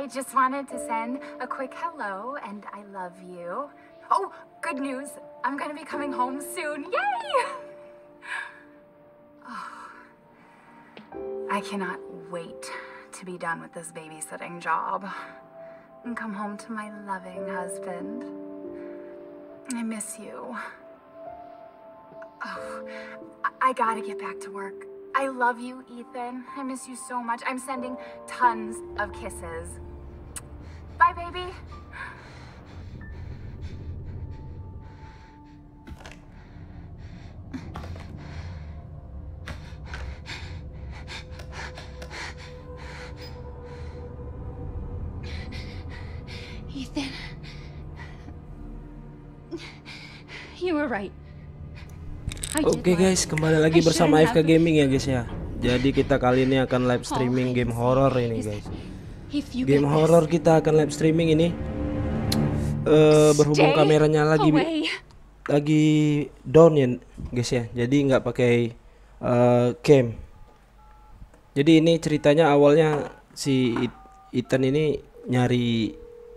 I just wanted to send a quick hello and I love you. Oh, good news. I'm gonna be coming home soon. Yay! Oh, I cannot wait to be done with this babysitting job and come home to my loving husband. I miss you. Oh, I gotta get back to work. I love you, Ethan. I miss you so much. I'm sending tons of kisses. Bye, baby. Ethan. You were right. Oke guys, kembali lagi bersama AFK Gaming ya guys ya. Jadi kita kali ini akan live streaming game horror ini guys. Game horror kita akan live streaming ini. Berhubung kameranya lagi down ya guys ya. Jadi nggak pakai cam. Jadi ini ceritanya awalnya si Ethan ini nyari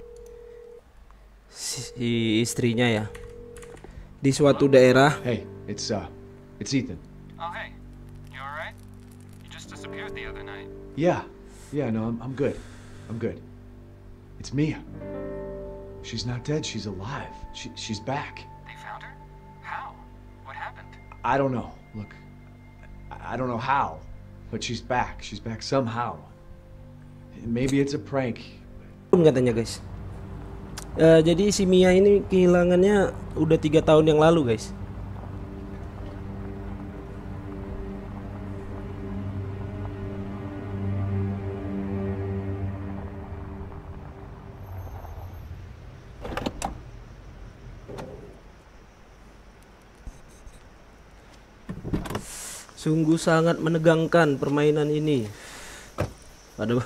si istrinya ya di suatu daerah. Hey, it's Ethan. Oh, hey. You all right? You just disappeared the other night. Yeah, no, I'm good. I'm good. It's Mia. She's not dead. She's alive. She's back. They found her? How? What happened? I don't know. Look, I don't know how, but she's back. She's back somehow. Maybe it's a prank. Katanya guys. Jadi si Mia ini kehilangannya udah 3 tahun yang lalu guys. Sungguh sangat menegangkan permainan ini. Aduh.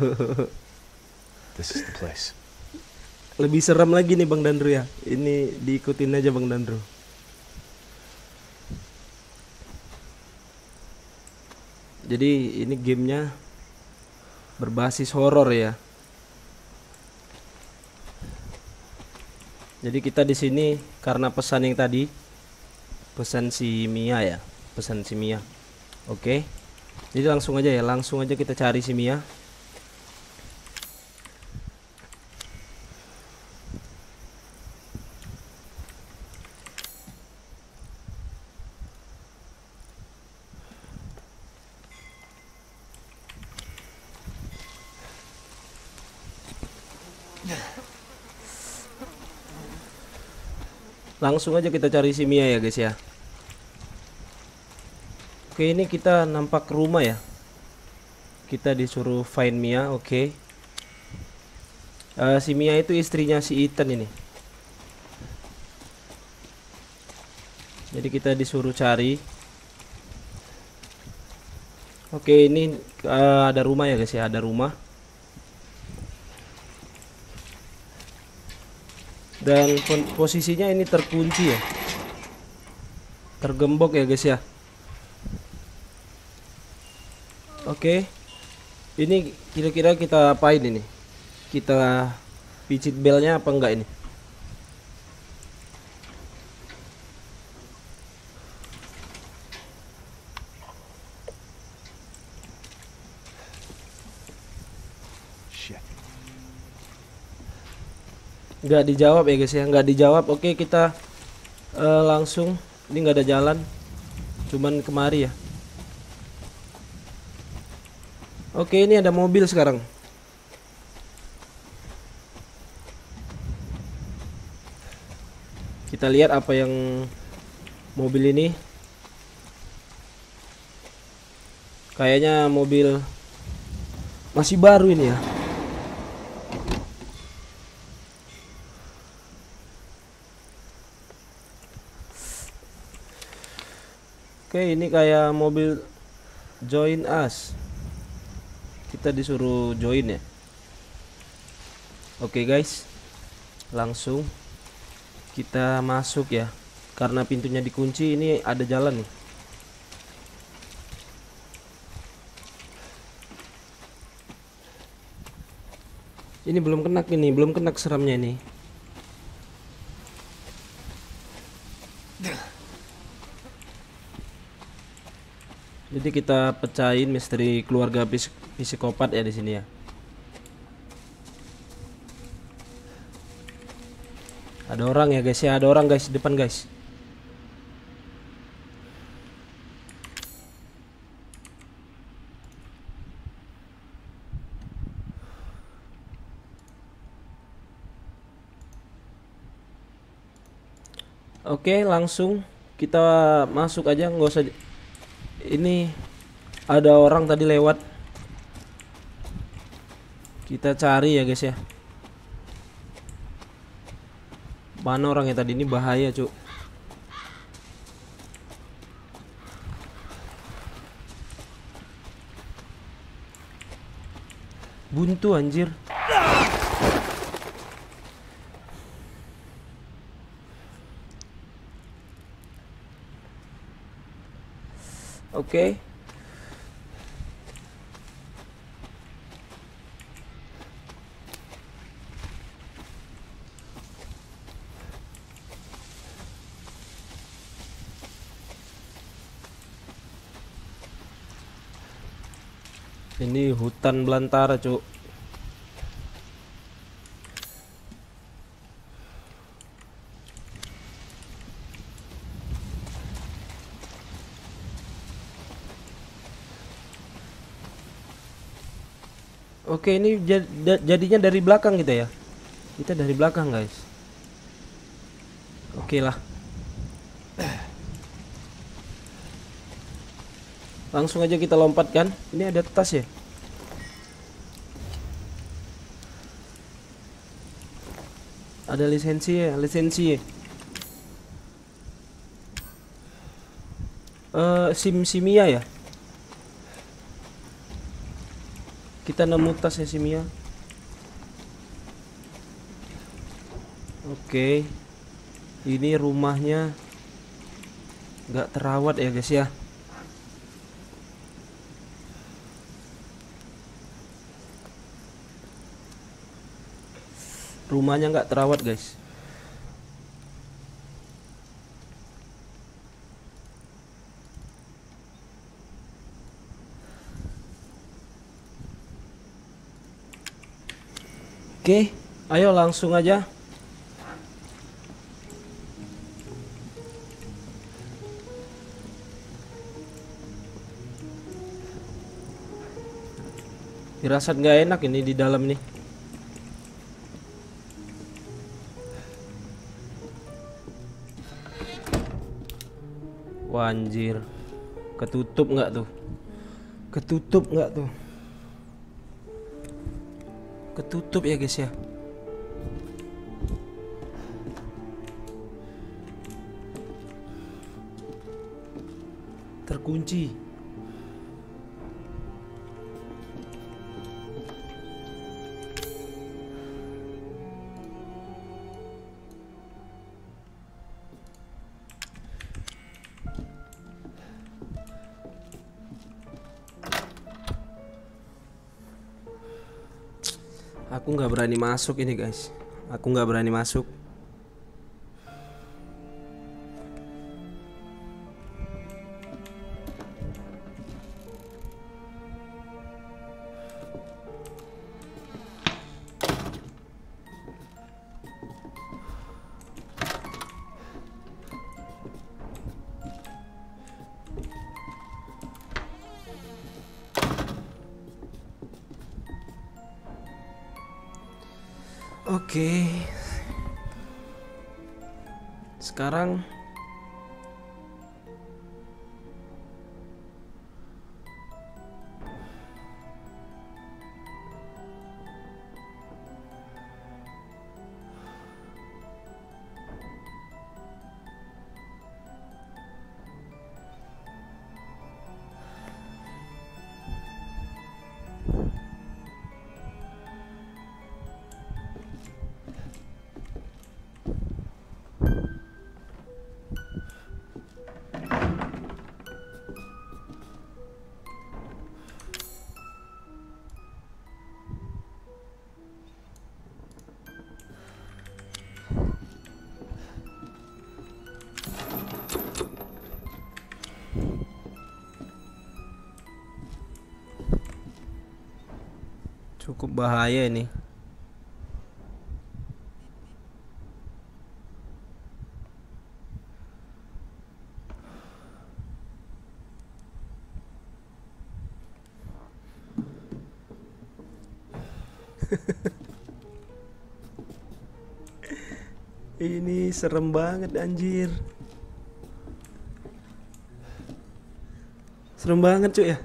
This is the place. Lebih serem lagi nih Bang Dandro ya. Ini diikutin aja Bang Dandro. Jadi ini gamenya berbasis horor ya. Jadi kita di sini karena pesan yang tadi, pesan si Mia ya, pesan si Mia. Oke. Jadi langsung aja ya, langsung aja kita cari si Mia. Langsung aja kita cari si Mia ya guys ya. Oke, ini kita nampak rumah ya. Kita disuruh find Mia, oke. Si Mia itu istrinya si Ethan ini. Jadi kita disuruh cari. Oke, ini ada rumah ya guys ya, ada rumah. Dan posisinya ini terkunci ya, tergembok ya guys ya. Oke, ini kira-kira kita apain ini? Kita picit belnya apa enggak ini? Nggak dijawab ya guys ya, nggak dijawab. Oke, kita langsung, ini nggak ada jalan, cuman kemari ya. Oke, ini ada mobil sekarang. Kita lihat apa yang mobil ini. Kayaknya mobil masih baru ini ya. Oke, ini kayak mobil join us. Kita disuruh join ya. Oke guys, langsung kita masuk ya. Karena pintunya dikunci, ini ada jalan nih. Ini belum kena ini, belum kena seramnya ini. Jadi kita pecahin misteri keluarga psikopat ya di sini ya. Ada orang ya guys ya, ada orang guys depan guys. Oke, langsung kita masuk aja, nggak usah. Ini ada orang tadi lewat. Kita cari ya guys ya. Mana orangnya tadi, ini bahaya cuk. Buntu anjir. Oke. Ini hutan belantara, cuk. Oke, ini jadinya dari belakang kita ya. Kita dari belakang, guys. Oke lah. Langsung aja kita lompat kan. Ini ada tas ya. Ada lisensi ya, lisensi ya. Simia ya. Kita nemu tas ya Simia. Oke. Ini rumahnya nggak terawat ya guys ya. Rumahnya nggak terawat guys. Oke, ayo langsung aja. Dirasa nggak enak ini di dalam nih. Wah, anjir. Ketutup nggak tuh? Ketutup nggak tuh? Ketutup ya guys ya. Terkunci. Aku nggak berani masuk ini guys. Aku nggak berani masuk. Oke. Sekarang Cukup bahaya ini. Ini serem banget anjir. Serem banget cuy ya.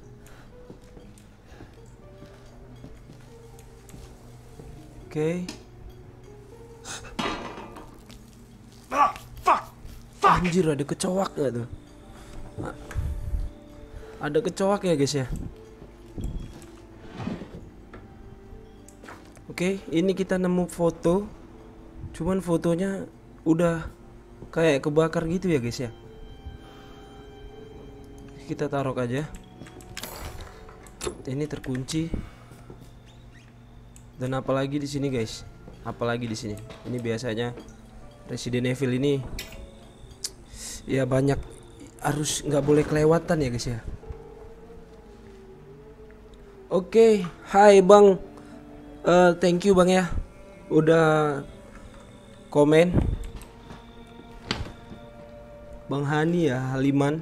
Oke. Anjir, ada kecoak gak tuh? Ada kecoak ya guys ya. Oke, ini kita nemu foto. Cuman fotonya udah kayak kebakar gitu ya guys ya. Kita taruh aja. Ini terkunci. Dan apalagi di sini guys? Apalagi di sini? Ini biasanya Resident Evil ini ya banyak harus nggak boleh kelewatan ya guys ya. Oke, hai Bang. Thank you Bang ya. Udah komen. Bang Hani ya, Haliman.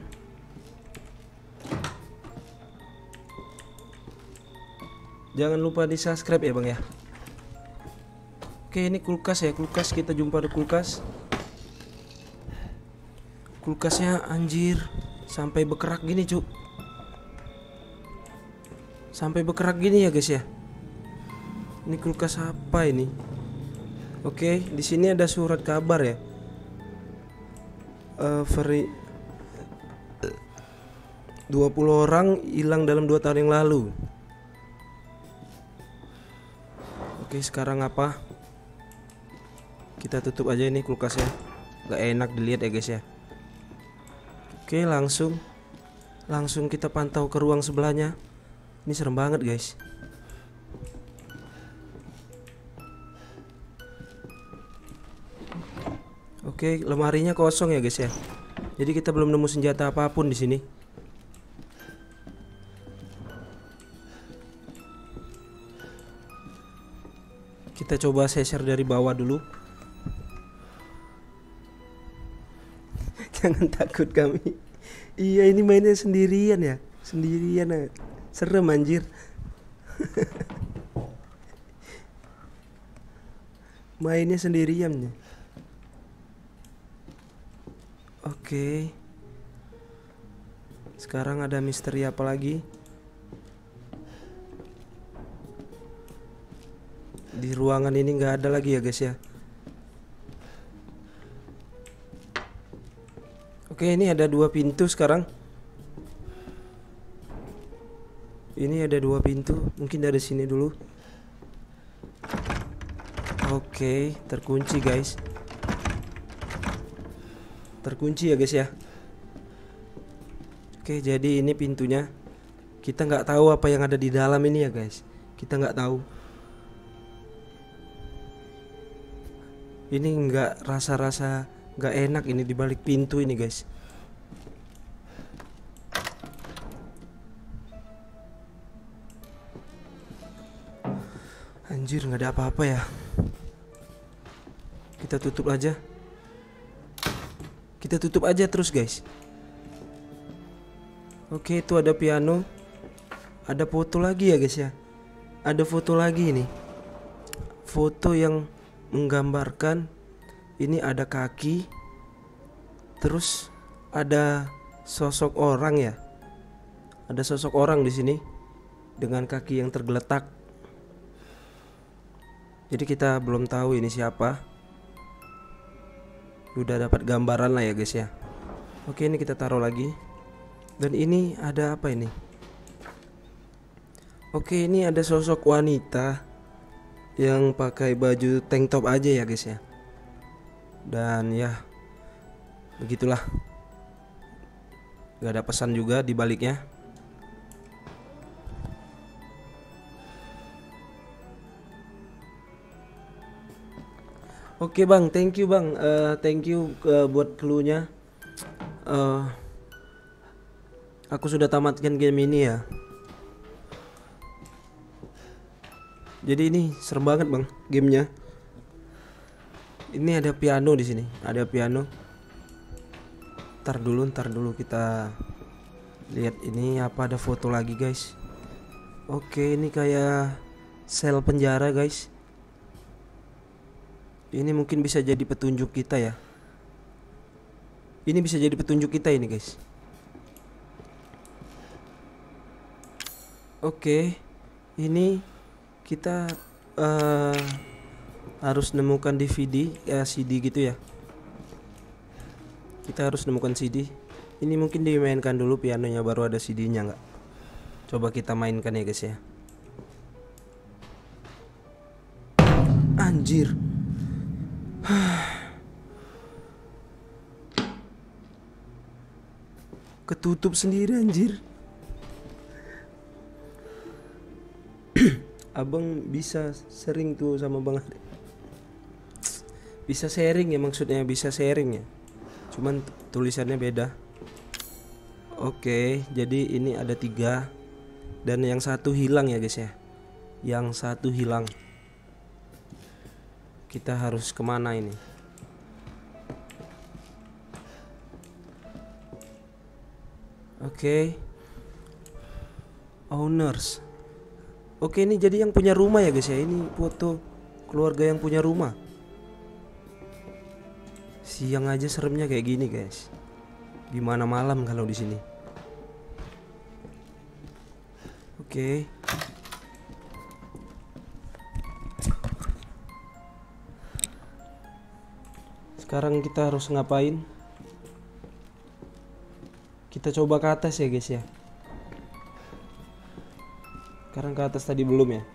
Jangan lupa di subscribe ya Bang ya. Oke, ini kulkas ya, kulkas, kita jumpa di kulkas. Kulkasnya anjir sampai berkerak gini cuk. Sampai berkerak gini ya guys ya. Ini kulkas apa ini? Oke, di sini ada surat kabar ya. 20 orang hilang dalam 2 tahun yang lalu. Oke, sekarang apa? Kita tutup aja ini kulkasnya. Gak enak dilihat ya guys ya. Oke, langsung kita pantau ke ruang sebelahnya. Ini serem banget guys. Oke, lemarinya kosong ya guys ya. Jadi kita belum nemu senjata apapun di sini. Kita coba share dari bawah dulu. Jangan takut kami. Iya, ini mainnya sendirian ya. Sendirian ya. Serem anjir. Mainnya sendirian ya. Oke. Sekarang ada misteri apa lagi? Di ruangan ini nggak ada lagi ya guys ya. Oke, ini ada 2 pintu sekarang. Ini ada 2 pintu. Mungkin dari sini dulu. Oke, terkunci guys. Terkunci ya guys ya. Oke, jadi ini pintunya. Kita nggak tahu apa yang ada di dalam ini ya guys. Kita nggak tahu. Ini nggak rasa-rasa nggak enak ini di balik pintu ini guys. Anjir, nggak ada apa-apa ya. Kita tutup aja. Kita tutup aja terus guys. Oke, itu ada piano. Ada foto lagi ya guys ya. Ada foto lagi ini. Foto yang menggambarkan ini ada kaki. Terus ada sosok orang ya. Ada sosok orang di sini dengan kaki yang tergeletak. Jadi kita belum tahu ini siapa. Udah dapat gambaran lah ya guys ya. Oke, ini kita taruh lagi. Dan ini ada apa ini? Oke, ini ada sosok wanita yang pakai baju tank top aja ya guys ya. Dan ya begitulah. Gak ada pesan juga di baliknya. Oke bang, thank you bang, thank you buat clue-nya. Aku sudah tamatkan game ini ya. Jadi ini serem banget bang gamenya. Ini ada piano di sini, ada piano. Ntar dulu kita lihat ini apa, ada foto lagi guys. Oke, ini kayak sel penjara guys. Ini mungkin bisa jadi petunjuk kita ya. Ini bisa jadi petunjuk kita ini guys. Oke, ini kita harus nemukan DVD CD gitu ya. Kita harus nemukan CD. Ini mungkin dimainkan dulu pianonya, baru ada CD-nya nggak? Coba kita mainkan ya guys ya. Anjir. Ketutup sendiri anjir. Abang bisa sering tuh sama Bang Ari. Bisa sharing ya, maksudnya bisa sharing ya. Cuman tulisannya beda. Oke, jadi ini ada 3 dan yang satu hilang ya guys ya. Yang satu hilang. Kita harus kemana ini? Oke. Owners. Oke, ini jadi yang punya rumah ya guys ya. Ini foto keluarga yang punya rumah. Siang aja seremnya kayak gini guys. Gimana malam kalau di sini? Oke. Sekarang kita harus ngapain? Kita coba ke atas ya guys ya. Sekarang ke atas, tadi belum ya.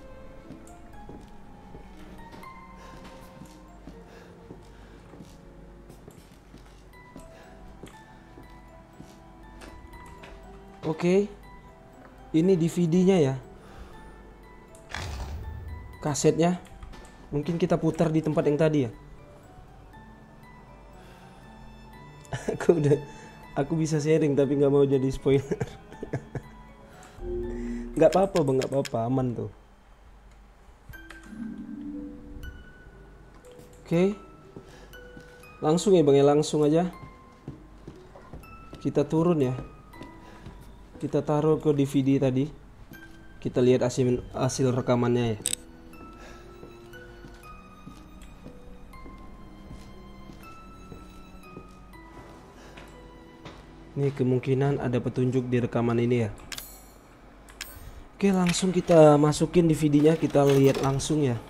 Oke. Ini DVD-nya ya. Kasetnya. Mungkin kita putar di tempat yang tadi ya. Aku bisa sharing tapi nggak mau jadi spoiler. Nggak apa-apa bang, nggak apa-apa, aman tuh. Oke, langsung ya bang ya, langsung aja kita turun ya. Kita taruh ke DVD tadi. Kita lihat hasil rekamannya ya. Ini kemungkinan ada petunjuk di rekaman ini ya. Oke, langsung kita masukin DVD-nya, kita lihat langsung ya.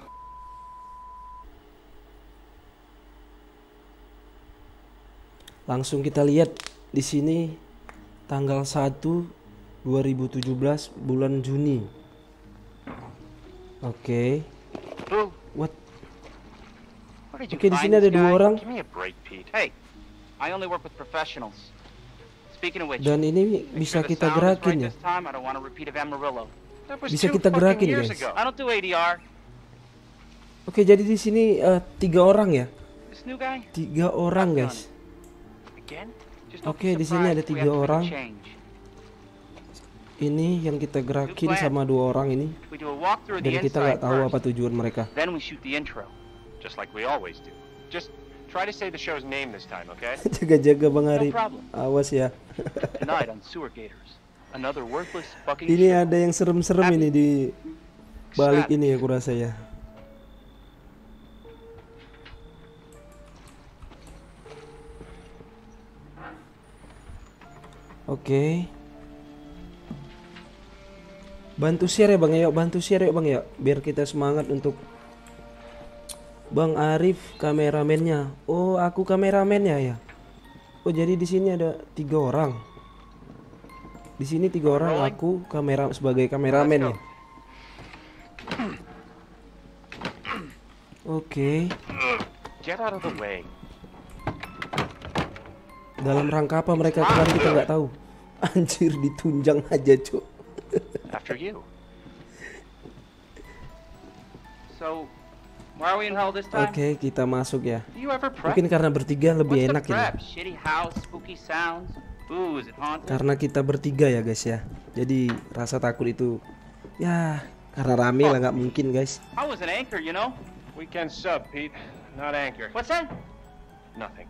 Langsung kita lihat di sini tanggal 1 2017 bulan Juni. Oke. What? Oke, di sini ada 2 orang. Dan ini bisa kita gerakin ya. Bisa kita gerakin guys. Oke, jadi di sini 3 orang ya. 3 orang guys. Oke, di sini ada 3 orang. Ini yang kita gerakin sama 2 orang ini. Dan kita nggak tahu apa tujuan mereka. Try to say the show's name this time, okay? Jaga-jaga Bang Arif. Awas ya. Tonight on Sewer Gators. Another worthless fucking Ini show. ada yang serem-serem ini di balik ini ya, kurasa ya. Oke. Bantu share ya Bang ya, bantu share ya Bang ya, biar kita semangat untuk Bang Arif kameramennya. Oh, aku kameramennya ya. Oh, jadi di sini ada 3 orang. Di sini 3 orang, aku sebagai kameramen ya. Oke. Get out of the way. Dalam rangka apa mereka kemarin kita nggak tahu. Anjir, ditunjang aja cuk. After you. So, why are we in hell this time? Oke, kita masuk ya. Do you ever prep? Mungkin karena bertiga lebih What's the enak ini. prep? Shitty house, spooky sounds. Ooh, is it haunted? Karena kita bertiga ya guys ya. Jadi rasa takut itu ya Karena rame lah, nggak mungkin guys. I was an anchor, you know? Weekend sub, Pete. Not anchor. What's that? Nothing.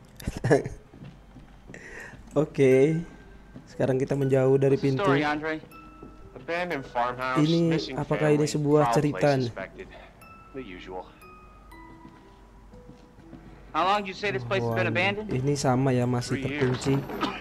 Oke. Sekarang kita menjauh dari What's the pintu. story, Andre? Abandoned farmhouse, Ini missing apakah ini family, sebuah foul cerita play nih? suspected. The usual. How long did you say this place has been Wah, abandoned? ini sama ya, masih 3 terkunci.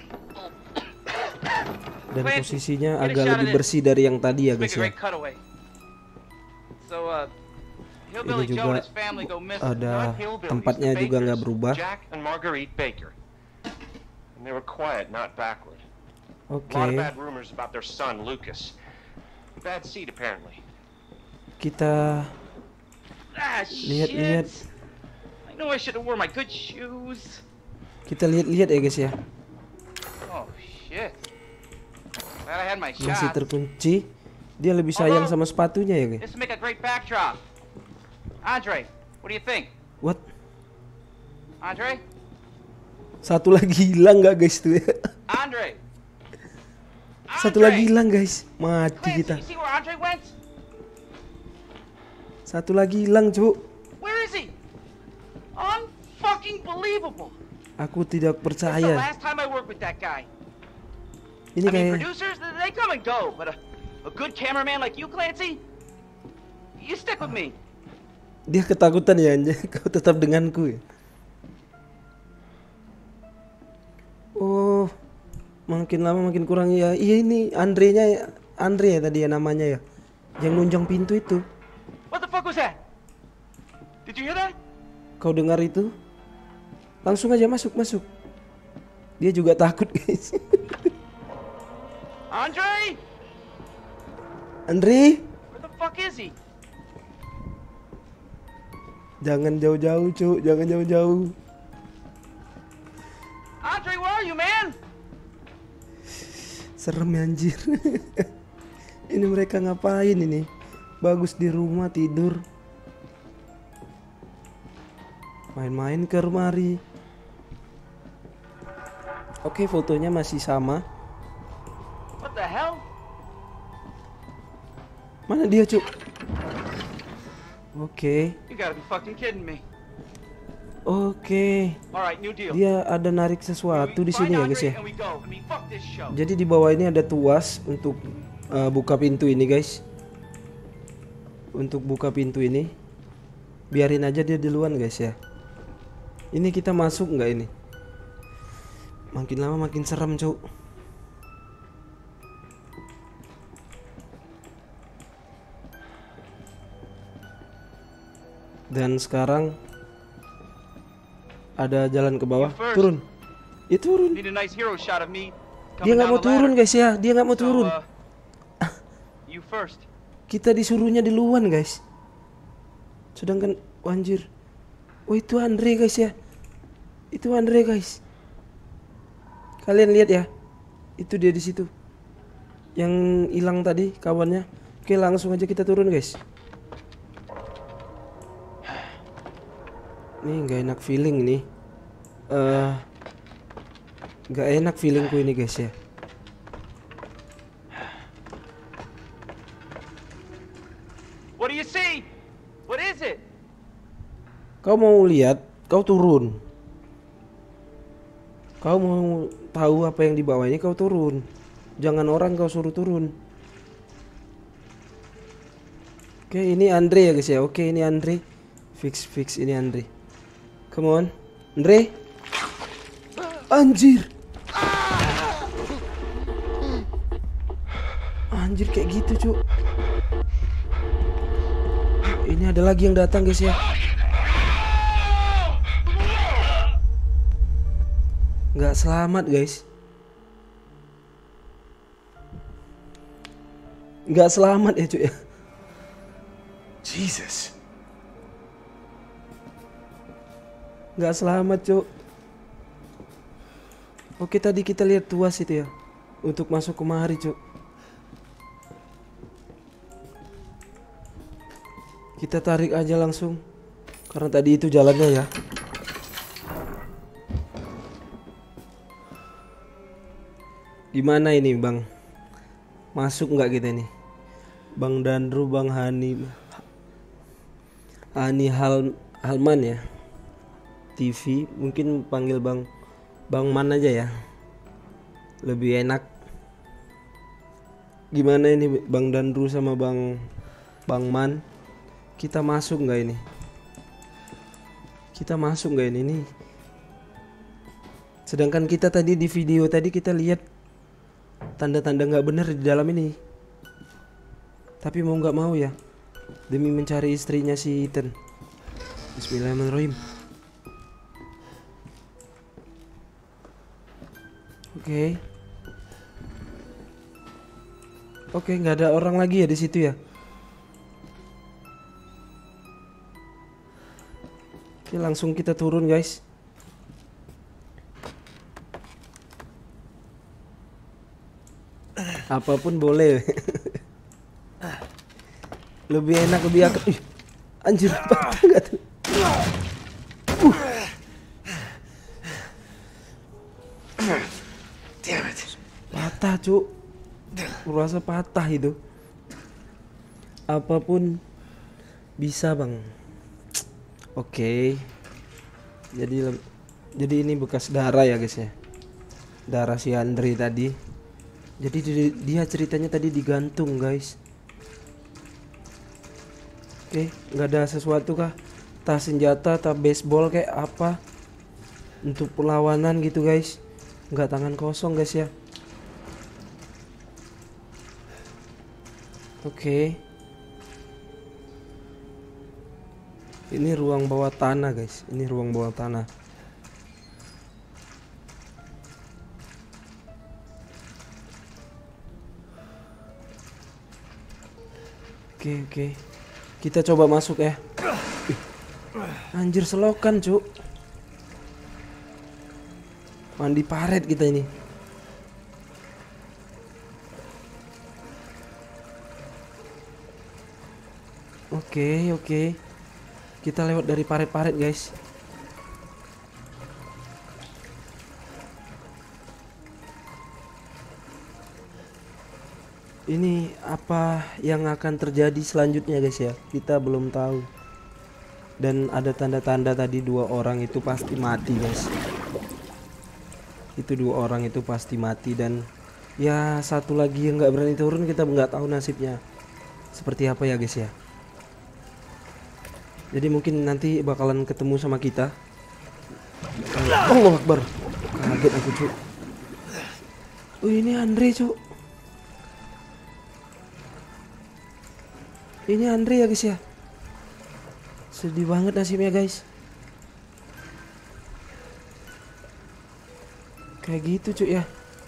Dan Clancy, posisinya get a agak shot lebih of this. bersih dari yang tadi ya Let's make guys a ya. great cutaway. So, Hillbilly Ini Joe juga and his family go missing. ada Not hillbillies, tempatnya the juga nggak Bakers, berubah. Jack and Marguerite Baker. And they were quiet, not backward. Oke, A lot of bad rumors about their son, Lucas. Bad seed, apparently. kita Ah, lihat-lihat. shit. I know I should have worn my good shoes. Kita lihat-lihat ya guys ya. Oh, shit. Glad I had my Masih shot. terkunci. Dia lebih sayang sama sepatunya ya guys. This will make a great backdrop. Andre, what do you think? What? Andre? Satu lagi hilang nggak guys tuh ya? Andre? Satu lagi hilang guys. Mati Clancy, kita. you see where Andre went? Satu lagi hilang cuk. Where is he? Unfucking believable. Aku tidak That's the percaya. last time I worked with that guy. Ini I mean, kayak producers, they come and go, but a good cameraman like you, Clancy, you stick with me. dia ketakutan ya anjay. Kau tetap denganku ya. Oh, makin lama makin kurang ya. Iya ini Andre ya tadi ya namanya ya. Yang nunjang pintu itu. What the fuck was that? Did you hear that? Kau dengar itu? Langsung aja masuk. Dia juga takut guys. Andre? Andre, Where the fuck is he? jangan jauh-jauh cuk, jangan jauh-jauh. Andre, where are you, man? Serem ya anjir. Ini mereka ngapain ini? Bagus di rumah tidur. Main-main ke lemari. Oke, fotonya masih sama. What the hell? Mana dia, Cuk? Oke. You gotta be fucking kidding me. Oke. Alright, new deal. Dia ada narik sesuatu di sini ya, guys ya. And we go. I mean, fuck this show. Jadi di bawah ini ada tuas untuk buka pintu ini, guys. Untuk buka pintu ini. Biarin aja dia duluan, guys ya. Ini kita masuk nggak ini? Makin lama makin serem, Cuk. Dan sekarang ada jalan ke bawah. Turun. Ya turun. Need a nice hero shot of me. Dia nggak mau turun, guys ya. Dia nggak mau turun. You first. Kita disuruhnya duluan, guys. Sedangkan anjir. Oh, itu Andre, guys ya. Itu Andre, guys. Kalian lihat ya. Itu dia di situ. Yang hilang tadi kawannya. Oke, langsung aja kita turun, guys. Nih nggak enak feeling nih. Nggak enak feelingku ini, guys ya. What do you see? What is it? Kau mau lihat, kau turun. Kau mau tahu apa yang di bawah ini, kau turun. Jangan orang kau suruh turun. Oke, ini Andre ya guys ya. Oke, ini Andre. Fix ini Andre. Come on, Andre. Anjir. Anjir kayak gitu, Cuk. Ini ada lagi yang datang, guys ya. Nggak selamat, guys. Nggak selamat ya, Cuk ya. Jesus. Nggak selamat, Cuk. Oke, tadi kita lihat tuas itu ya. Untuk masuk kemari, Cuk. Kita tarik aja langsung. Karena tadi itu jalannya ya. Gimana ini, Bang? Masuk nggak kita nih? Bang Dandru, Bang Hani Halman ya. TV, mungkin panggil Bang Man aja ya. Lebih enak. Gimana ini Bang Dandru sama Bang Man? Kita masuk nggak ini? Kita masuk nggak ini? Sedangkan kita tadi di video tadi kita lihat tanda-tanda nggak benar di dalam ini. Tapi mau nggak mau ya, demi mencari istrinya si Ethan. Bismillahirrahmanirrahim. Oke, nggak ada orang lagi ya di situ ya. Oke, langsung kita turun guys. Apapun boleh. Lebih enak, lebih akut. Anjir, patah nggak tuh? Patah cuk. Kurasa patah itu. Apapun bisa bang. Oke. Jadi ini bekas darah ya guys ya. Darah si Andre tadi. Jadi dia ceritanya tadi digantung guys. Oke, nggak ada sesuatu kah? Tas senjata, tas baseball kayak apa? Untuk perlawanan gitu guys. Nggak tangan kosong guys ya. Oke. Ini ruang bawah tanah guys. Ini ruang bawah tanah. Oke. Kita coba masuk ya. Anjir selokan cuk. Mandi paret kita ini. Oke. Kita lewat dari paret-paret guys. Ini apa yang akan terjadi selanjutnya guys ya. Kita belum tahu. Dan ada tanda-tanda tadi 2 orang itu pasti mati guys. Itu 2 orang itu pasti mati. Dan ya satu lagi yang nggak berani turun, kita nggak tahu nasibnya seperti apa ya guys ya. Jadi mungkin nanti bakalan ketemu sama kita. Allahu Akbar. Kaget aku cuk. Ini Andre cuk. Ini Andre ya guys ya. Sedih banget nasibnya guys. Kayak gitu cuy ya.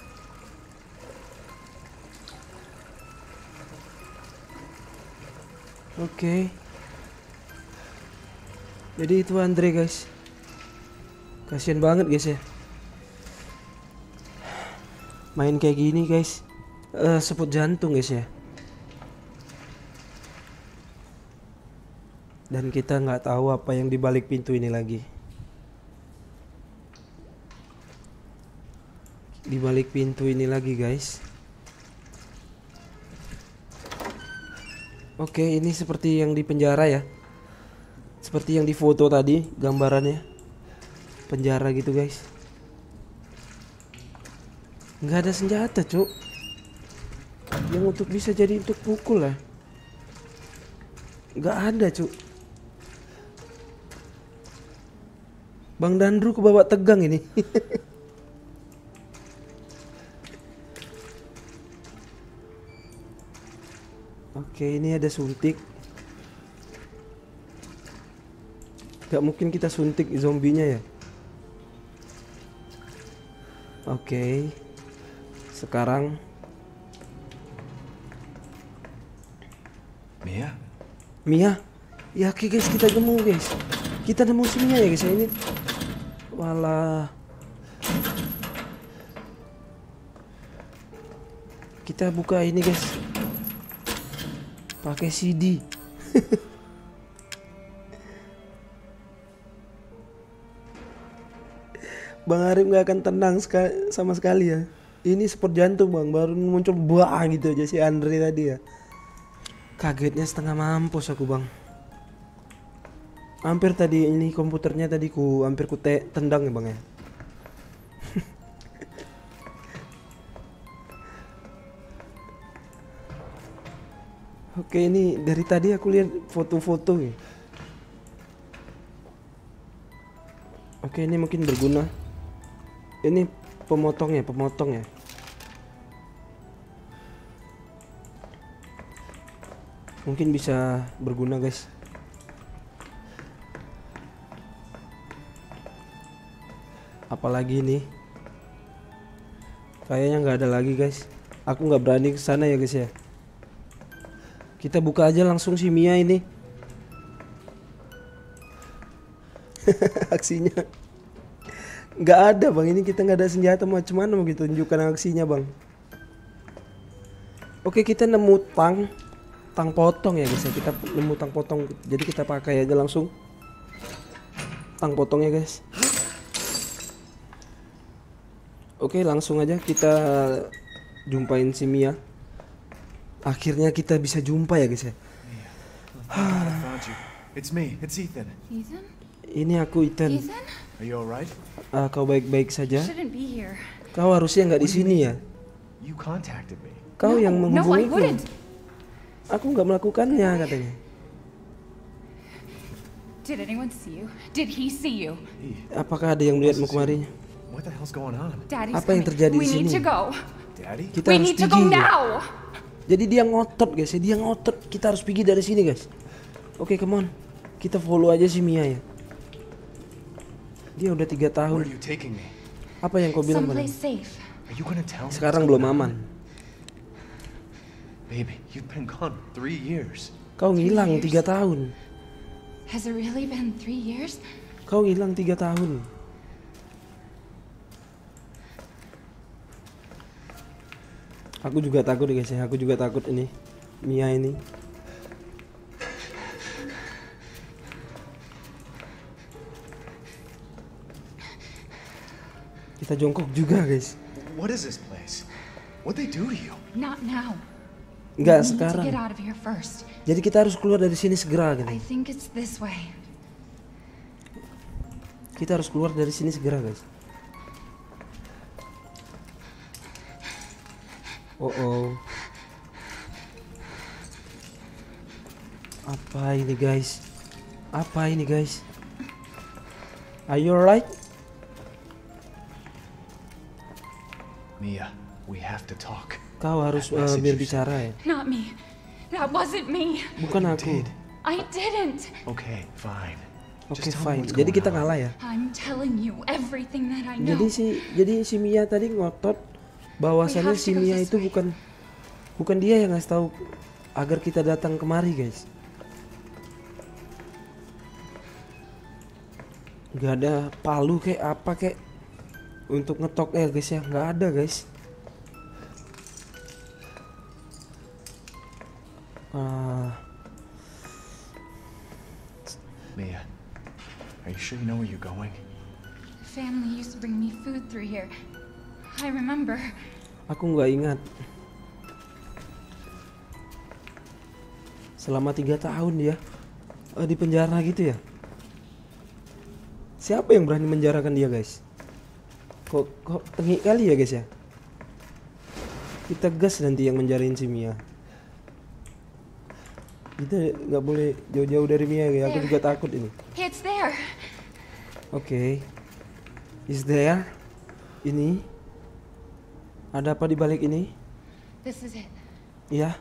Oke. Jadi itu Andre guys. Kasian banget guys ya. Main kayak gini guys. Seput jantung guys ya. Dan kita nggak tahu apa yang dibalik pintu ini lagi. Di balik pintu ini lagi guys. Oke, ini seperti yang di penjara ya. Seperti yang di foto tadi gambarannya. Penjara gitu guys. Nggak ada senjata cuk. Yang untuk bisa jadi untuk pukul lah. Nggak ada cuk. Bang Dandru kebawa tegang ini. Oke, ini ada suntik. Gak mungkin kita suntik zombinya ya. Oke. Sekarang Mia. Ya oke guys, kita nemu guys. Kita nemu si Mia ya guys ya. Ini walah. Kita buka ini guys. Pakai CD. Bang Arif nggak akan tenang sama sekali ya. Ini sport jantung bang, baru muncul buah gitu aja si Andre tadi ya. Kagetnya setengah mampus aku bang. Hampir tadi ini komputernya tadi hampir ku tendang ya bang ya. Oke, ini dari tadi aku lihat foto-foto ya. Oke, ini mungkin berguna. Ini pemotong ya. Mungkin bisa berguna guys. Apalagi ini, kayaknya nggak ada lagi guys. Aku nggak berani ke sana ya guys ya. Kita buka aja langsung si Mia ini. Aksinya nggak ada bang. Ini kita nggak ada senjata, macam mana mau gitu tunjukkan aksinya bang. Oke, kita nemu tang potong ya guys ya. Kita nemu tang potong, jadi kita pakai aja langsung tang potongnya guys. Oke, langsung aja kita jumpain si Mia. Akhirnya kita bisa jumpa ya guys ya. It's me. It's Ethan. Ethan? Ini aku Ethan. Ethan? Are you alright? Kau baik-baik saja? Shouldn't be here. Kau harusnya nggak di sini ya. You contacted me. Kau yang No, I menghubungiku. wouldn't. Aku nggak melakukannya katanya. Did anyone see you? Did he see you? Apakah ada yang melihatmu kemari? What the hell's going on? Daddy's Apa yang coming. terjadi We di need sini? to go. Daddy? Kita We harus need to pergi. go Ya. now. Jadi dia ngotot guys ya, dia ngotot. Kita harus pergi dari sini guys. Oke, come on. Kita follow aja si Mia ya. Dia udah 3 Where tahun. are you taking me? Apa yang kau bilang Someplace padamu? safe. Are you gonna tell me? Sekarang what's belum going on? aman. Baby, you've been gone 3 years. Kau ngilang 3 years. tahun. Has it really been 3 years? Kau hilang 3 tahun. Aku juga takut guys ya. Aku juga takut ini Mia ini. Kita jongkok juga guys. What is this place? What they do to you? Not now. Enggak We need to sekarang. get out of here first. Jadi kita harus keluar dari sini segera gitu. I think it's this way. Kita harus keluar dari sini segera guys. Oh. Apa ini guys? Apa ini guys? Are you alright? Mia, we have to talk. Kau harus That message you berbicara ya. Not me. That wasn't me. Bukan You aku. did. I didn't. Okay, fine. Oke, Just tell me fine. what's Jadi going kita on. ngalah ya. I'm telling you everything that I know. Jadi si Mia tadi ngotot bahwasannya We have to si go Mia this itu way. bukan dia yang ngasih tahu agar kita datang kemari guys. Gak ada palu kayak apa kayak untuk ngetok guys ya, nggak ada guys. Mia, are you sure you know where you're going? Family used to bring me food through here. I remember. Aku nggak ingat. Selama 3 tahun dia di penjara gitu ya. Siapa yang berani menjarakan dia guys? Kok tengik kali ya guys ya. Kita gas nanti yang menjarain si Mia. Kita nggak boleh jauh-jauh dari Mia ya. Aku juga takut ini. It's there. Oke. Is there? Ini. Ada apa di balik ini? This is it. Iya.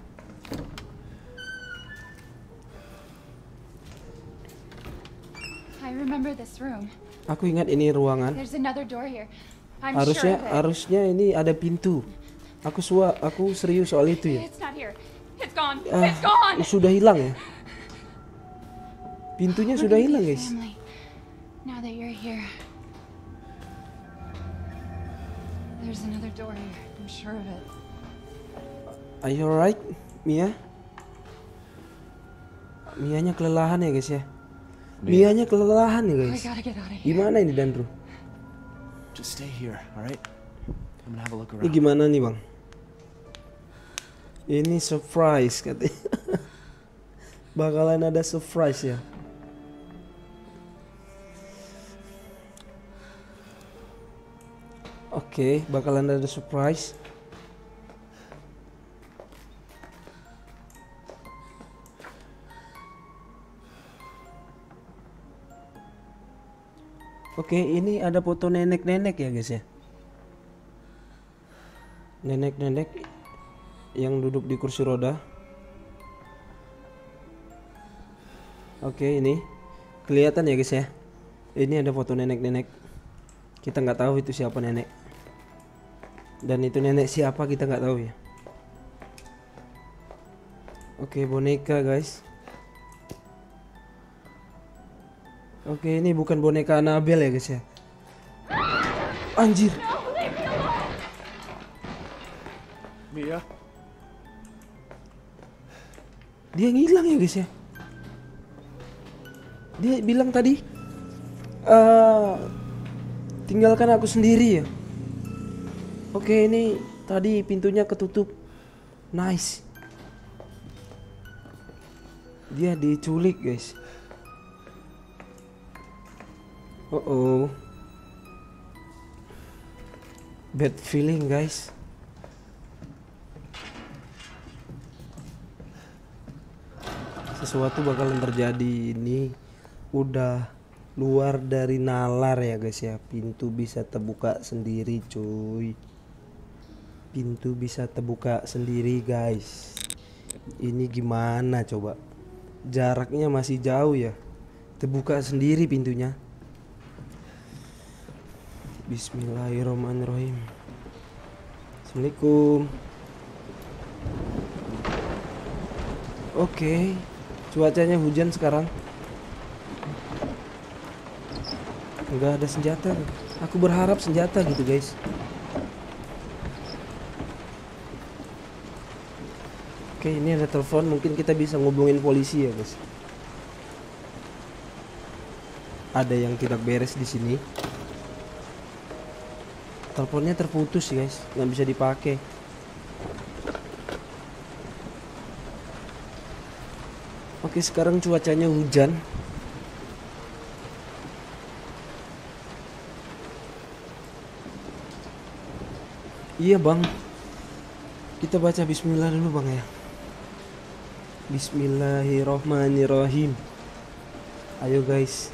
I remember this room. Aku ingat ini ruangan. There's another door here. I'm sure of it. Harusnya ini ada pintu. Aku serius soal itu ya. It's not here. It's gone. Ah, It's gone. sudah hilang ya. Pintunya We're sudah gonna hilang be guys. family. Now that you're here. There's another door here. I'm sure of it. Are you alright, Mia? Mianya kelelahan ya guys ya. Mianya kelelahan ya We guys. gotta get out of here. Gimana ini Dandru? Just stay here, alright? I'm gonna have a look Ini around. gimana nih bang? Ini surprise katanya. bakalan ada surprise ya. Oke, bakalan ada surprise. Oke, ini ada foto nenek-nenek ya guys ya. Nenek-nenek yang duduk di kursi roda. Oke, ini kelihatan ya guys ya. Ini ada foto nenek-nenek. Kita nggak tahu itu siapa nenek. Dan itu nenek siapa kita nggak tahu ya. Oke, boneka guys. Oke, ini bukan boneka Annabelle ya guys ya. Anjir. Mia? Dia ngilang ya guys ya. Dia bilang tadi tinggalkan aku sendiri ya. Oke, ini tadi pintunya ketutup. Nice. Dia diculik guys. Oh, bad feeling guys. Sesuatu bakalan terjadi. Ini udah luar dari nalar ya guys ya. Pintu bisa terbuka sendiri cuy. Pintu bisa terbuka sendiri guys. Ini gimana coba? Jaraknya masih jauh ya. Terbuka sendiri pintunya. Bismillahirrahmanirrahim. Assalamualaikum. Oke, cuacanya hujan sekarang. Enggak ada senjata. Aku berharap senjata gitu guys. Oke, ini ada telepon. Mungkin kita bisa ngubungin polisi ya guys. Ada yang tidak beres di sini. Teleponnya terputus guys, nggak bisa dipakai. Oke, sekarang cuacanya hujan. Iya bang, kita baca bismillah dulu bang ya. Bismillahirrohmanirrohim. Ayo guys.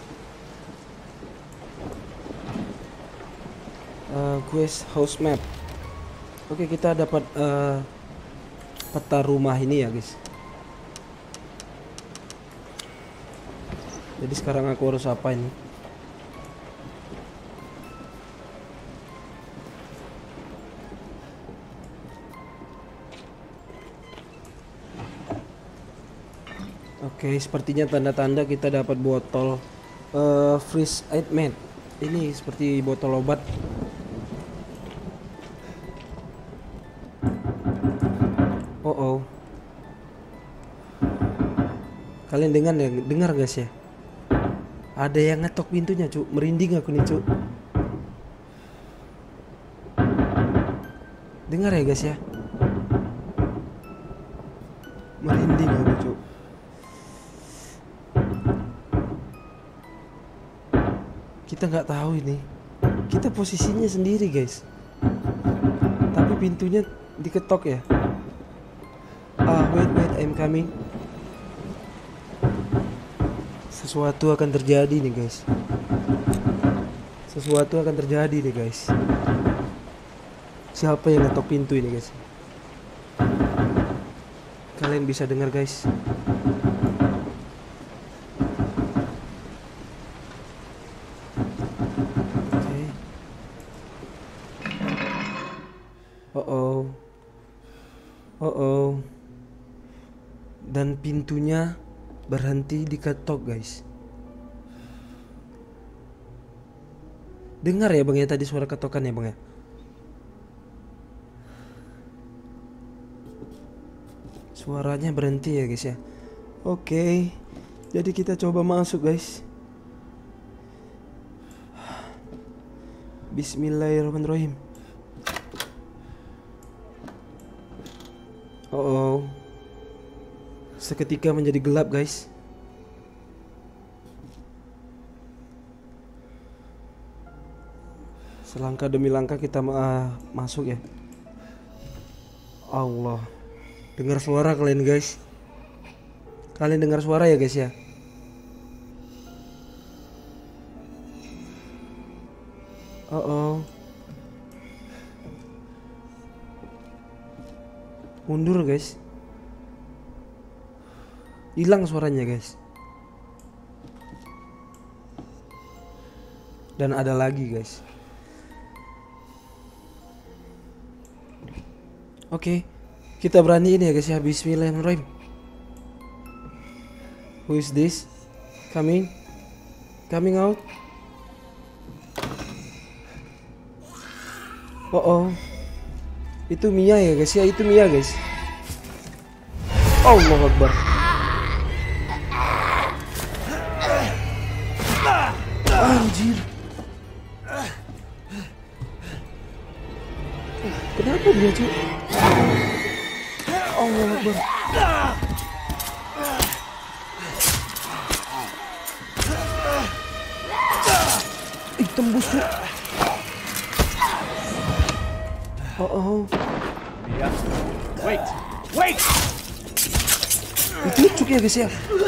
Quest house map. Oke, kita dapat peta rumah ini ya guys. Jadi sekarang aku harus apa ini? Oke, sepertinya tanda-tanda kita dapat botol freeze aid mat. Ini seperti botol obat. Oh. Kalian dengar guys ya? Ada yang ngetok pintunya, Cuk. Merinding aku nih, Cuk. Dengar ya guys ya? Merinding aku, Cuk. Kita nggak tahu ini. Kita posisinya sendiri, guys. Tapi pintunya diketok ya. Wait, I'm coming. Sesuatu akan terjadi nih guys. Sesuatu akan terjadi nih guys. Siapa yang ngetok pintu ini guys? Kalian bisa dengar guys? Oke. Oh. Dan pintunya berhenti diketok guys. Dengar ya bang ya tadi suara ketokan ya bang ya. Suaranya berhenti ya guys ya. Oke. Jadi kita coba masuk guys. Bismillahirrahmanirrahim. Oh. seketika menjadi gelap, guys. Selangkah demi langkah kita masuk ya. Allah. Dengar suara kalian, guys. Kalian dengar suara ya, guys ya? Oh. Mundur, guys. Hilang suaranya, guys. Dan ada lagi, guys. Oke, kita berani ini ya, guys ya. Bismillahirrahmanirrahim. Who is this? Coming out. Oh. Itu Mia ya, guys ya. Itu Mia, guys. Allahu Akbar. Anjir. Kenapa dia, cuy? Allahu Akbar. Ih, tembus, cuy. Oh. Mia, wait! Itu cuk ya, guys ya.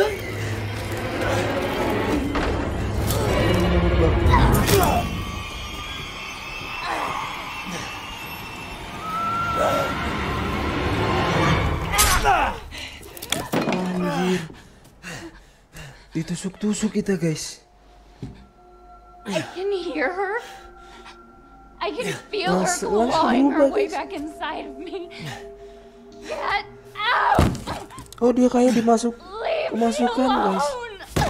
Anjir. Ditusuk-tusuk kita, guys. I can hear her. I can feel her Langsung clawing her berubah, way guys. back inside of me. Get out! Oh, dia kayak Leave kemasukan, me guys. alone!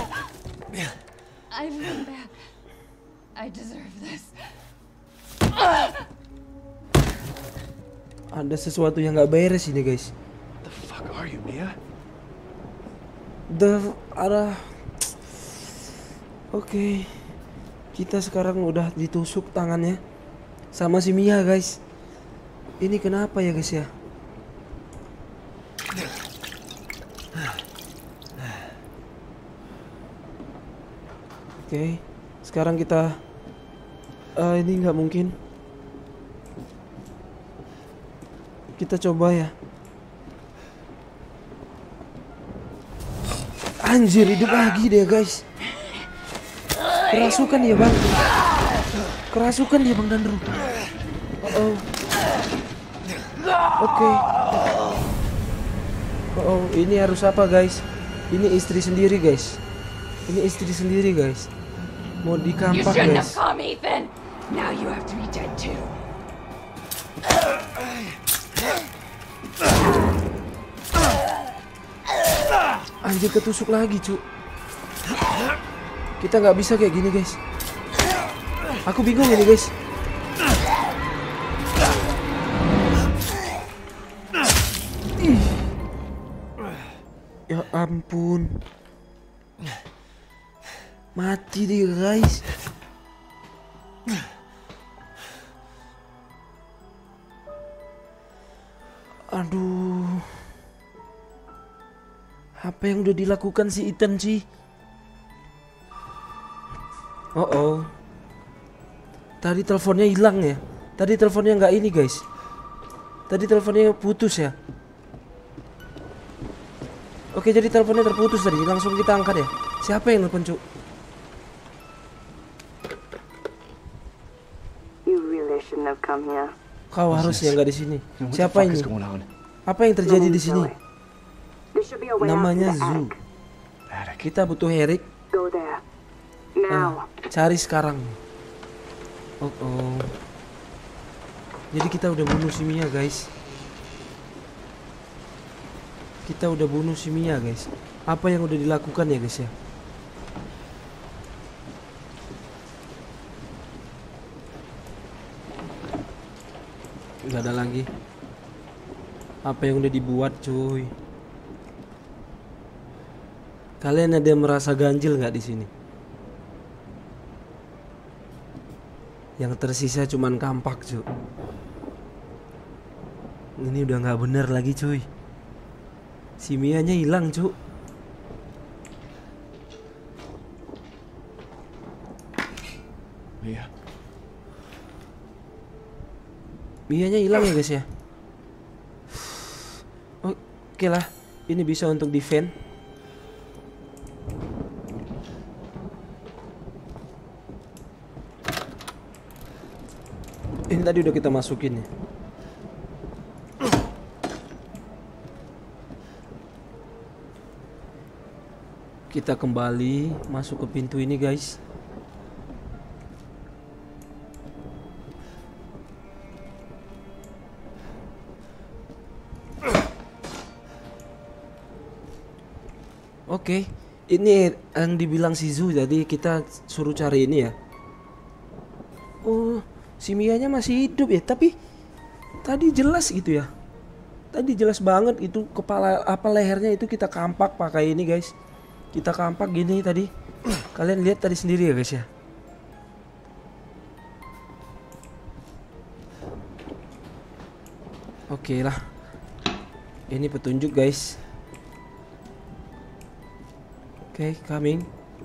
I've been back. I deserve this. Ada sesuatu yang nggak beres ini, guys. The fuck are you, Mia? Oke. Kita sekarang udah ditusuk tangannya sama si Mia, guys. Ini kenapa ya, guys ya? Oke, sekarang kita ini nggak mungkin. Kita coba ya. Anjir, hidup lagi dia, guys. Kerasukan dia, Bang. Kerasukan dia, Bang Dandro. Oh. Oke. Oh, ini harus apa, guys? Ini istri sendiri, guys. Ini istri sendiri, guys. Mau You dikampak, shouldn't have guys. come, Ethan. Now you have to be dead too. Anjir, ketusuk lagi, cu. Kita nggak bisa kayak gini, guys. Aku bingung ini, guys. Ih. Ya ampun. Mati dia, guys. Aduh. Apa yang udah dilakukan si Ethan sih? Oh. Tadi teleponnya hilang ya. Tadi teleponnya nggak ini, guys. Tadi teleponnya putus ya. Oke, jadi teleponnya terputus tadi. Langsung kita angkat ya. Siapa yang nelfon, Cuk? You really shouldn't have come here. Kau harusnya nggak di sini. What the Siapa fuck ini? is going on? Apa yang terjadi di sini? There should be a way out Namanya to the Zoo. attic. Attic. Kita butuh Eric. Go there. Now. Cari sekarang. Oh. Jadi kita udah bunuh si Mia, guys. Kita udah bunuh si Mia, guys. Apa yang udah dilakukan ya, guys ya? Gak ada lagi. Apa yang udah dibuat, cuy? Kalian ada yang merasa ganjil nggak di sini? Yang tersisa cuman kampak, cuy. Ini udah nggak bener lagi, cuy. Si Mianya hilang, Cuk. Mia. Mianya hilang ya guys ya. Oke lah, ini bisa untuk defend. Ini tadi udah kita masukin ya. Kita kembali masuk ke pintu ini guys. Oke, ini yang dibilang si Zu, jadi kita suruh cari ini ya. Oh, si Mianya masih hidup ya, tapi tadi jelas gitu ya. Tadi jelas banget itu kepala apa lehernya itu kita kampak pakai ini guys. Kita kampak gini tadi. Kalian lihat tadi sendiri ya guys ya. Oke lah. Ini petunjuk guys. Oke, coming.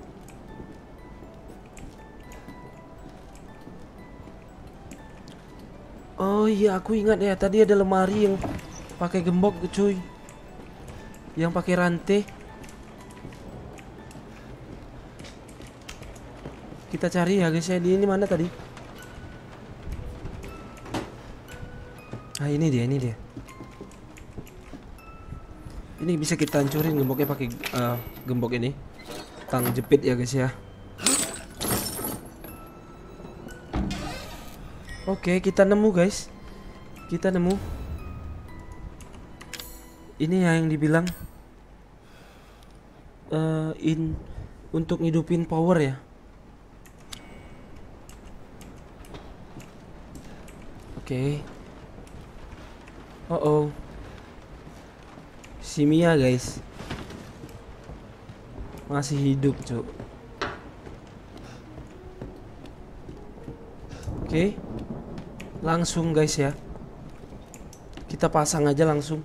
Oh iya, aku ingat ya, tadi ada lemari yang pakai gembok cuy. Yang pakai rantai. Kita cari ya guys ya, di ini mana tadi? Ah, ini dia, ini dia. Ini bisa kita hancurin gemboknya pakai gembok ini. Tang jepit ya guys ya. Oke, kita nemu guys. Kita nemu. Ini yang dibilang untuk ngidupin power ya. Oke. Oh. Si Mia guys masih hidup cuk. Oke. Langsung guys ya. Kita pasang aja langsung.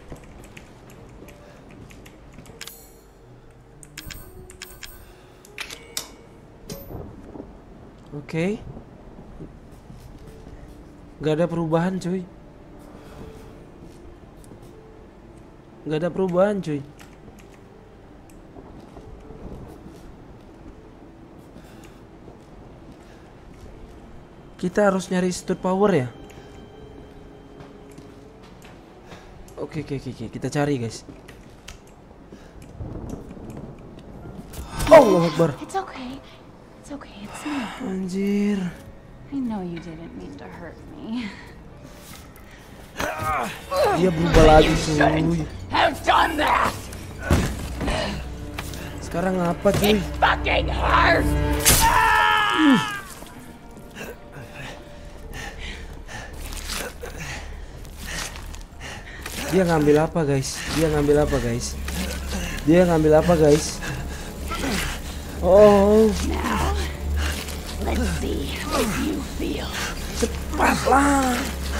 Oke. Gak ada perubahan cuy. Gak ada perubahan cuy. Kita harus nyari stud power ya. Oke, kita cari guys. Allah Akbar. It's okay. It's okay. It's me. Anjir. I know you didn't mean to hurt me. Dia berubah lagi cuy. Have done that. Sekarang apa cuy? Fucking hurt. Dia ngambil apa guys? Dia ngambil apa guys? Dia ngambil apa guys? Oh. Now, let's see how you feel. Cepatlah.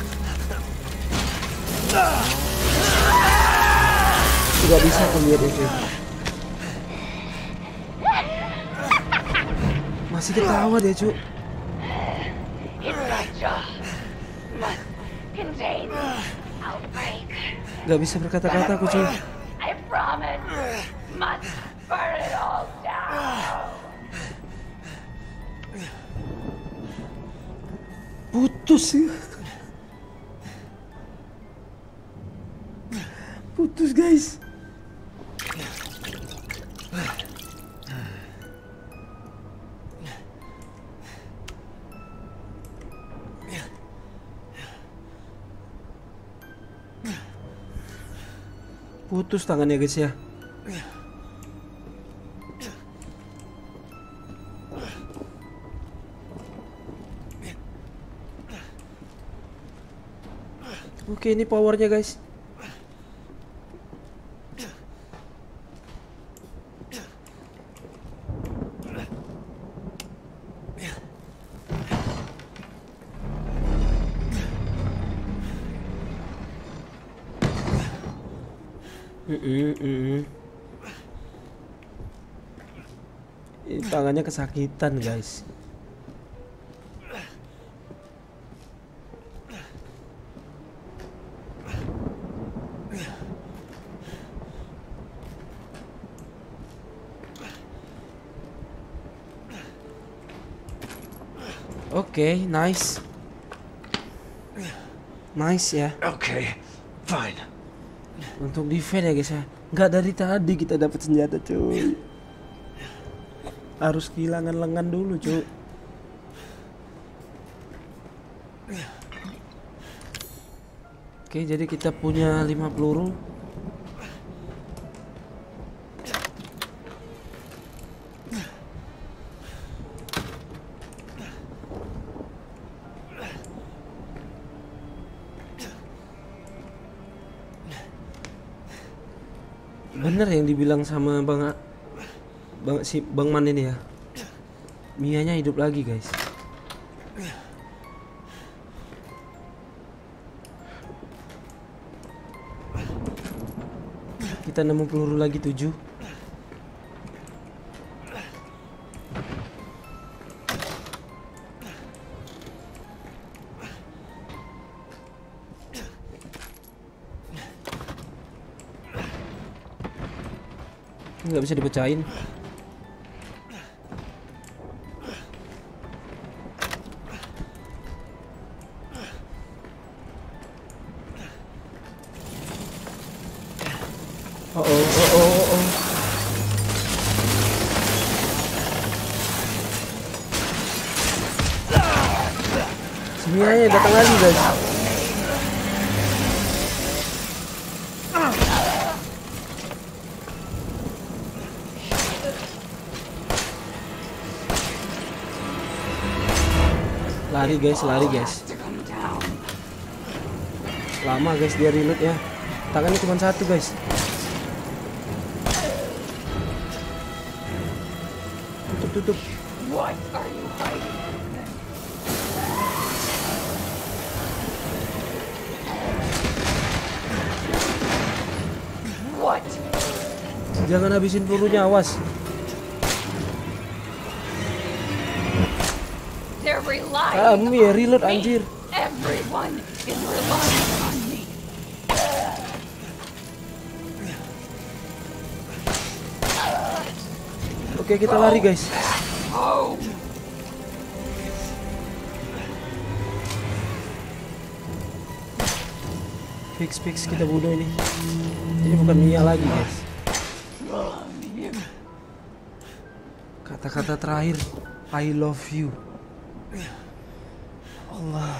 Tidak bisa aku lihat itu. Masih ketawa dia cu. It's my job. Must contain outbreak. Gak bisa berkata-kata aku cuy. I promise. Must burn it all down. Putus sih. Putus guys. Putus tangannya guys ya. Oke, ini powernya guys. Ini tangannya kesakitan guys. Oke, nice. Nice ya. Okay, fine. Untuk defense ya guys ya. Nggak dari tadi kita dapat senjata cuy. Harus kehilangan lengan dulu cuy. Oke, jadi kita punya 5 peluru. Bener yang dibilang sama Bang Man ini ya. Mianya hidup lagi guys. Kita nemu peluru lagi 7. Nggak bisa dipecahin. Oh. Semuanya datang lagi guys. Lari guys. Lama guys dia reload ya. Tangannya cuma 1 guys. Tutup. What are you hiding? What? Jangan habisin pelurunya, awas. They're relying Kamu ya on reload me. anjir. Everyone is relying on me. Oke, kita lari guys. Oh. Fix kita bunuh ini. Ini bukan Mia lagi guys. Kata-kata terakhir, I love you. Allah.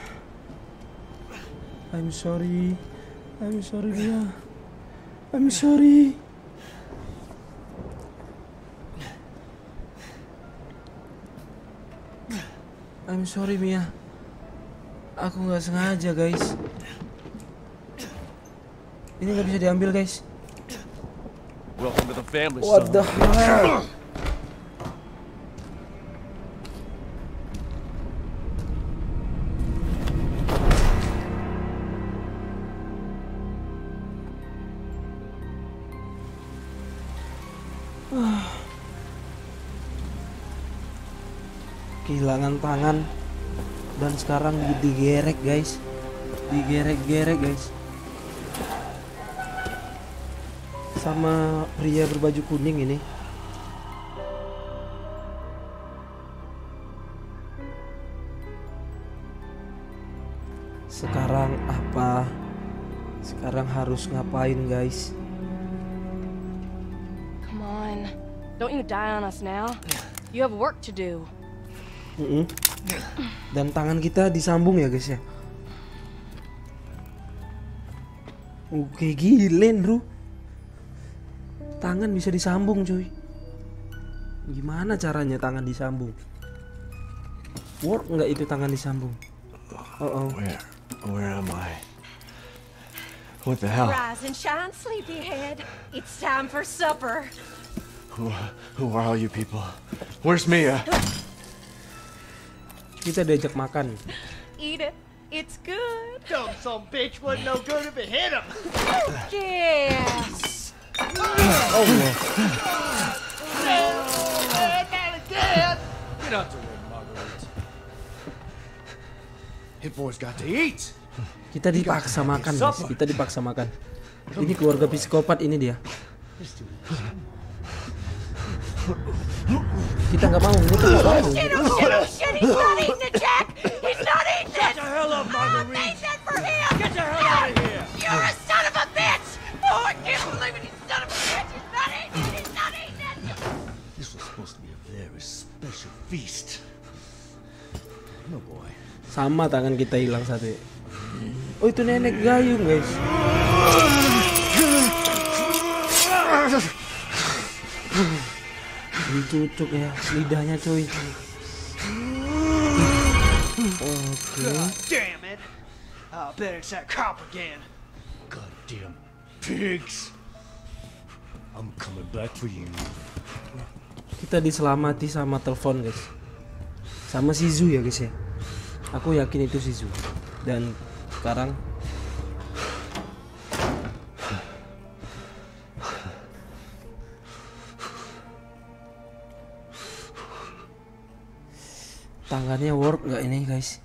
I'm sorry Mia. I'm sorry. I'm sorry Mia. Aku nggak sengaja guys. Ini nggak bisa diambil guys. Welcome to the family, What son. the hell? Kehilangan tangan dan sekarang digerek guys. Digerek guys. Sama pria berbaju kuning ini. Sekarang apa? Sekarang harus ngapain guys? Come on. Don't you die on us now. You have work to do. Dan tangan kita disambung ya guys ya. Oke, gilen bro. Tangan bisa disambung cuy. Gimana caranya tangan disambung? Work nggak itu tangan disambung? Oh. Where am I? What the hell? Rise and shine, sleepyhead. It's time for supper. Who are all you people? Where's Mia? Kita diajak makan. Eat it. It's good. Dumb son bitch wasn't no good if it hit him. Yes. Allah. Not again. Get out the way, Marguerite. Hit boy's got to eat. Kita dipaksa makan, guys. Kita dipaksa makan. Ini keluarga psikopat ini dia. Kita nggak mau, kita nggak mau. Shit, he's not eating it, Jack! He's not eating it! Get the hell up, I Marguerite. made that for him! Get the hell out of here. You're a son of a bitch! Oh, I can't believe it, you son of a bitch! He's not eating it! He's not eating it! This was supposed to be a very special feast. No boy. Sama tangan kita hilang satu. Oh itu nenek gayung, guys. Ditutup ya lidahnya, coy. Oke. Damn it! I bet it's that cop again. Goddamn pigs! I'm coming back for you. Kita diselamati sama telepon, guys. Sama Shizu ya, guys ya. Aku yakin itu Shizu. Dan sekarang tangannya work nggak ini, guys?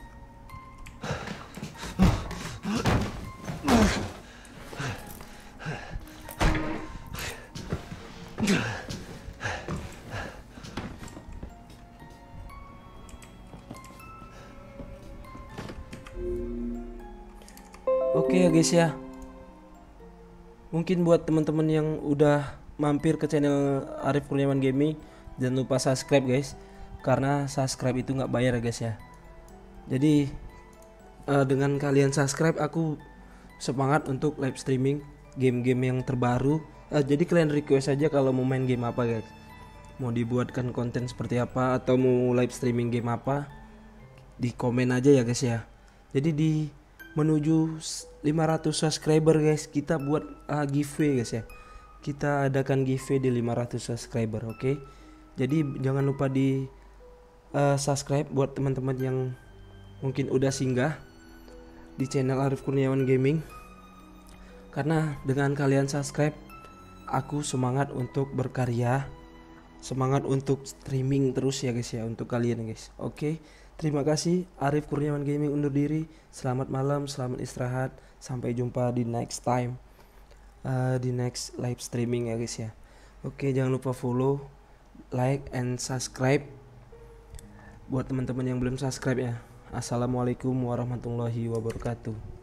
Oke ya guys ya. Mungkin buat teman-teman yang udah mampir ke channel Arif Kurniawan Gaming, jangan lupa subscribe guys. Karena subscribe itu nggak bayar ya guys ya. Jadi dengan kalian subscribe aku semangat untuk live streaming game-game yang terbaru. Jadi kalian request aja kalau mau main game apa guys. Mau dibuatkan konten seperti apa atau mau live streaming game apa, di komen aja ya guys ya. Jadi di menuju 500 subscriber guys, kita buat giveaway guys ya. Kita adakan giveaway di 500 subscriber, oke? Jadi jangan lupa di subscribe buat teman-teman yang mungkin udah singgah di channel Arif Kurniawan Gaming. Karena dengan kalian subscribe, aku semangat untuk berkarya, semangat untuk streaming terus ya guys ya, untuk kalian guys. Oke, terima kasih. Arif Kurniawan Gaming undur diri. Selamat malam, selamat istirahat. Sampai jumpa di next time, di next live streaming ya guys ya. Oke, jangan lupa follow, like, and subscribe. Buat teman-teman yang belum subscribe ya, assalamualaikum warahmatullahi wabarakatuh.